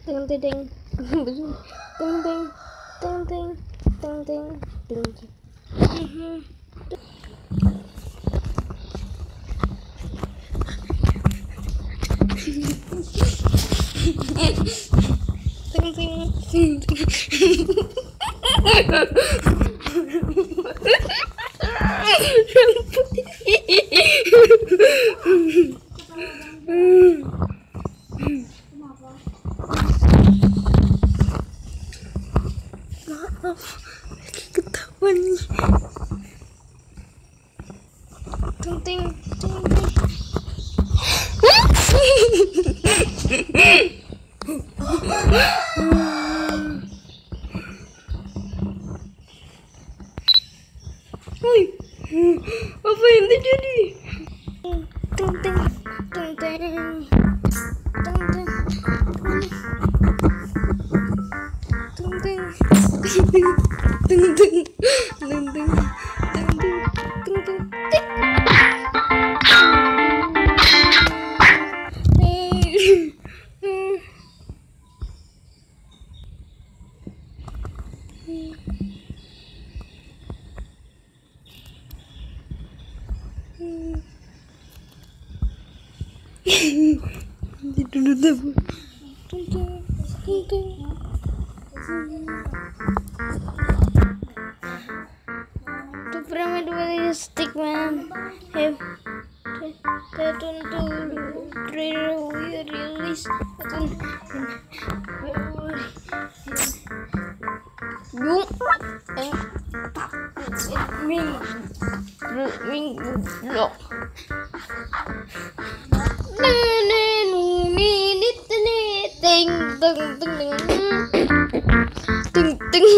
Ting ting ting. Ting ting ting ting ting ting ting. Ting ting ting ting. Maaf, lagi ketahuan nih. Ting ting ting ting. Woi, apa yang terjadi? Ting ting ting ting ting ting ting ting ting ting ting ting ting ting ting ting. Tidur dulu. To pyramid with stick man. Have turn to release. Yung ming lock. Ting ting ting ting ting.